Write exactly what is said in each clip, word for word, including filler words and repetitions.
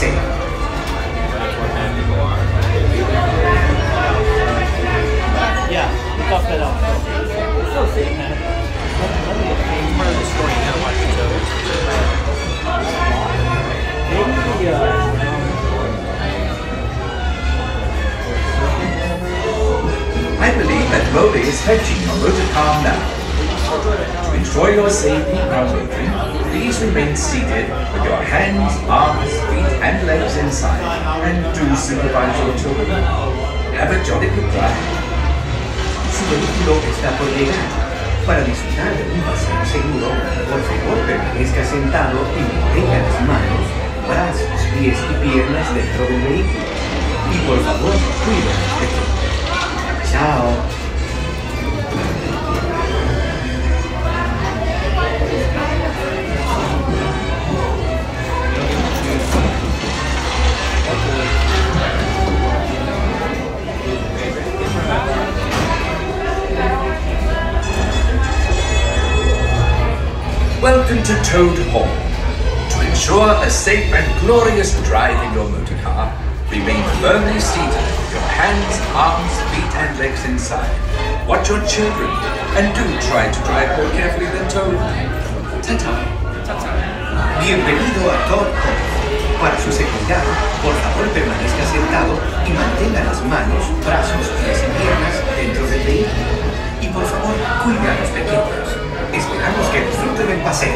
paseo. Yeah, we talked that out. So sick, man. Part of the story now, watching those. Maybe, uh, I believe that Molly is fetching your motor car now. To ensure your safety while motoring, please remain seated with your hands, arms, feet and legs inside, and do supervise your children. Have a jolly good drive. Su vehículo está por llegar. Para disfrutar de un paseo seguro, por favor permanezca sentado y mantenga las manos, brazos, pies y piernas dentro del vehículo. Y por favor, cuide a los pequeños. Chao. Welcome to Toad Hall. To ensure a safe and glorious drive in your motor car, remain firmly seated with your hands, arms, feet and legs inside. Watch your children and do try to drive more carefully than Toad. Ta-ta. Bienvenido a Toad Hall. Para su seguridad, por favor permanezca sentado y mantenga las manos, brazos, pies y piernas dentro del vehículo. Y por favor, cuide a los pequeños. Esperamos que disfruten del paseo.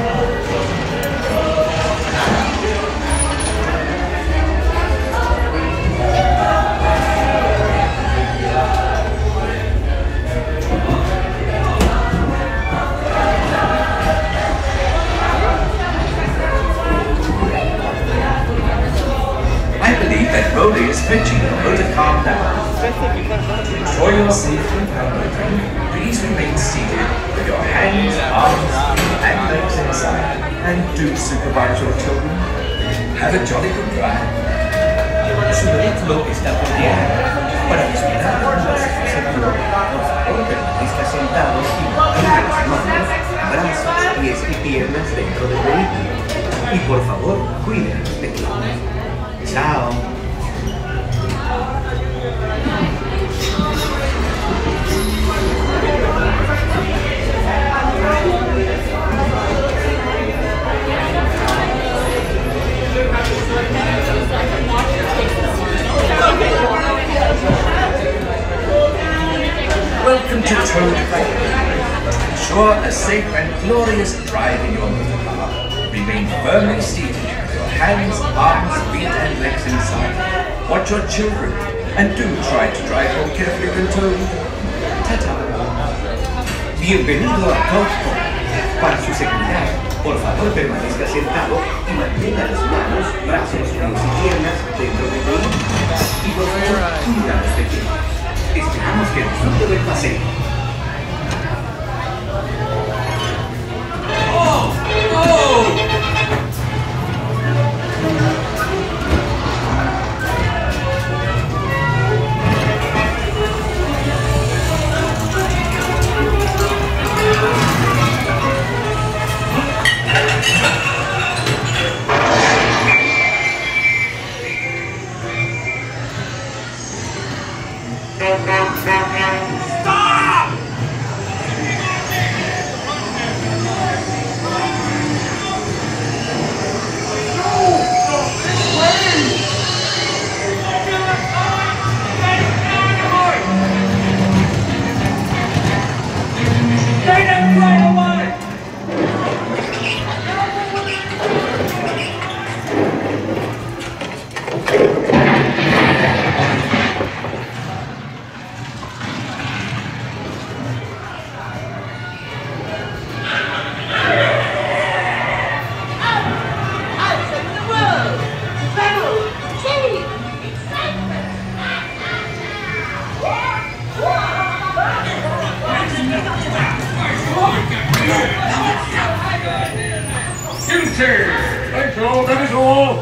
I believe that Molly is fetching your motor car now. To ensure your safety while motoring, please remain seated with your hands, arms, feet and legs inside, and do supervise your children. Have a jolly good drive. Su vehículo está por llegar. Para disfrutar de un paseo seguro, por favor permanezca sentado y mantenga las manos, brazos, pies y piernas dentro del vehículo. Y por favor, cuide a los pequeños. Chao. Welcome to Toad Hall. To ensure a safe and glorious drive in your motor car, remain firmly seated with your hands, arms, feet and legs inside. Watch your children and do try to drive more carefully than Toad. Ta-ta. Bienvenido a Toad Hall. Para su seguridad, por favor permanezca sentado y mantenga las manos, brazos, pies y piernas dentro del vehículo. Y por favor, cuida a los pequeños. Esperamos que disfrute del paseo. Oh! Oh! Thanks all, that is all.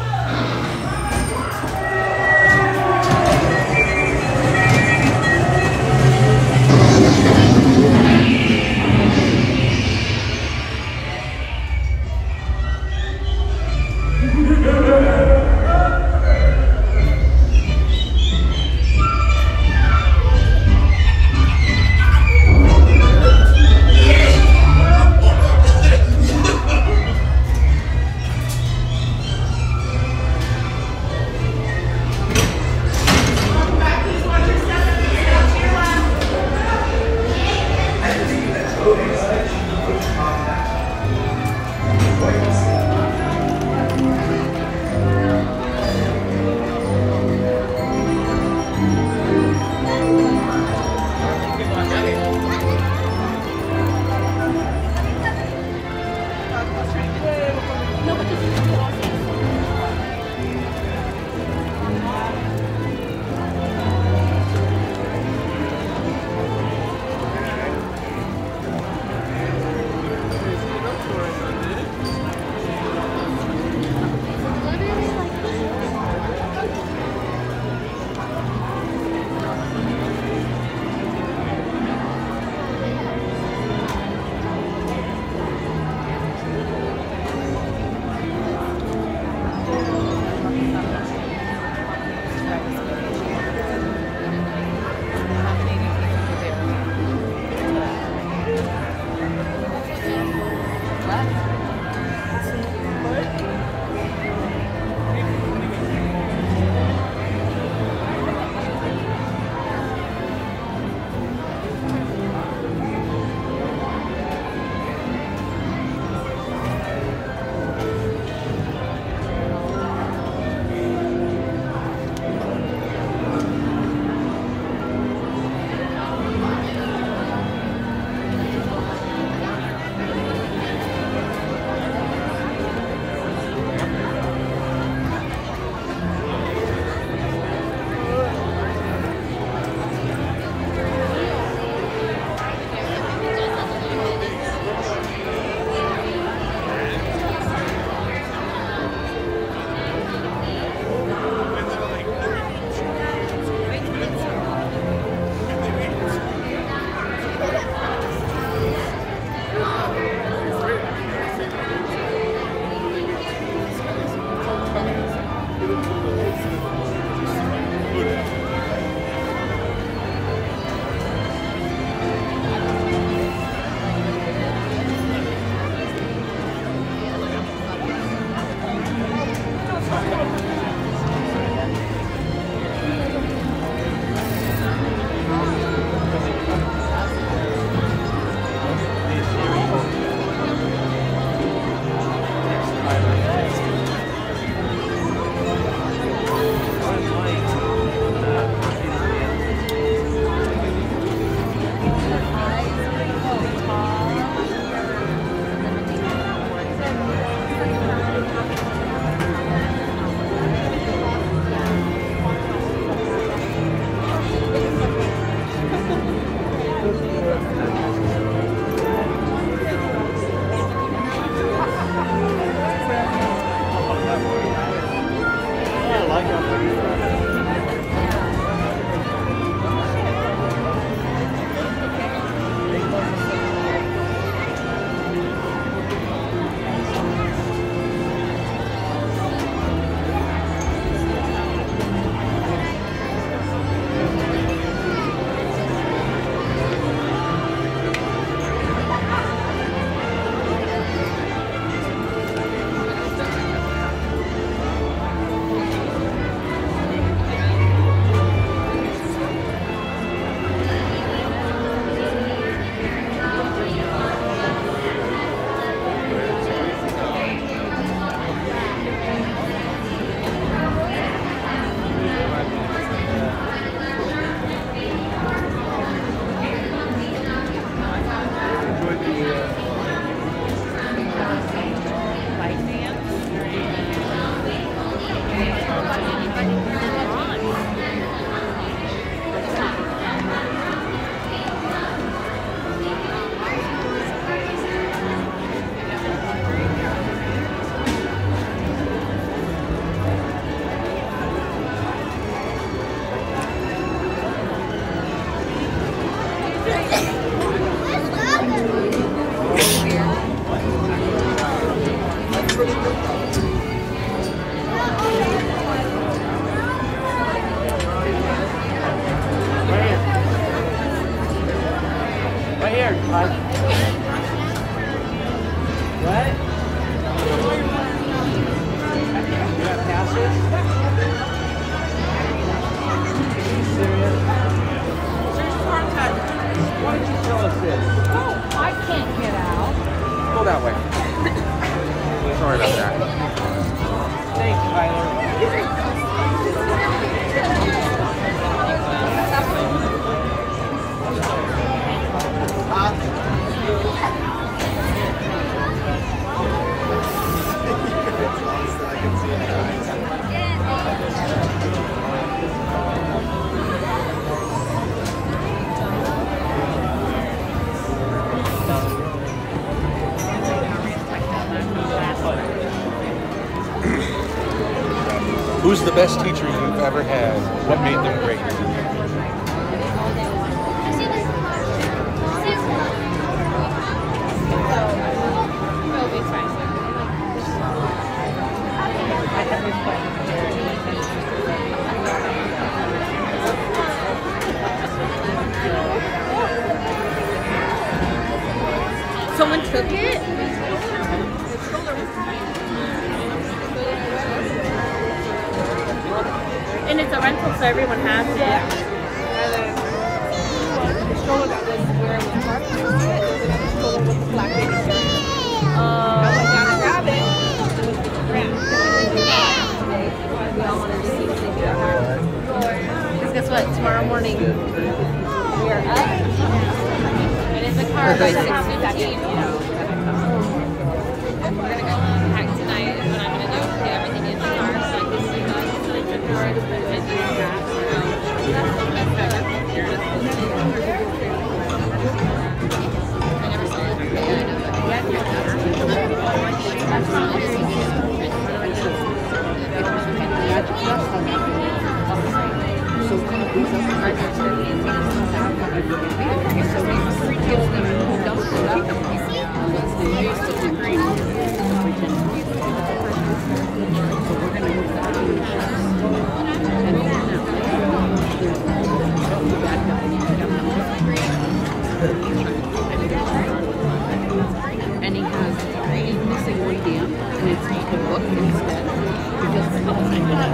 Who's the best teacher you've ever had? What made them great? Someone took it? so everyone has it. And then the stroller that was where we parked next to it, there's another stroller with the black baby shirt. I went down and grabbed it. It was the ground. We all wanted to see the thing. Because guess what? Tomorrow morning we are up. And in the car by six fifteen. We're gonna go pack tonight, but I'm gonna go get everything in the car so I can see guys and the cars and do that. So that's the best ever. I never saw it. Yeah, I know. And he has a missing one dam, and it's just a book instead. Because the book is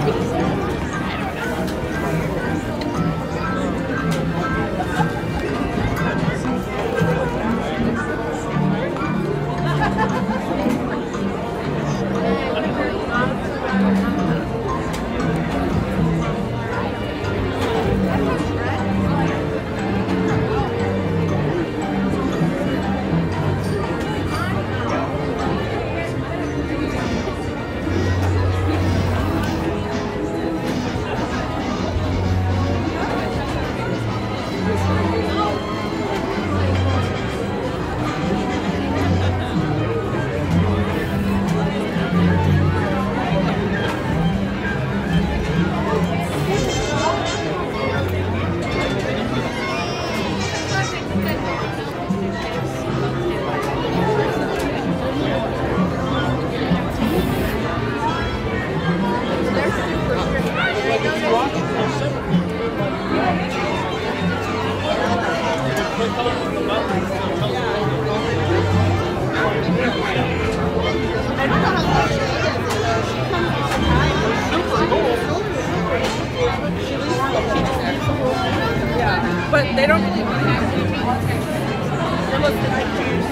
Yeah, but they don't really want to have it. There was the pictures.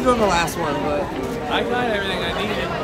doing the last one, but I got everything I needed.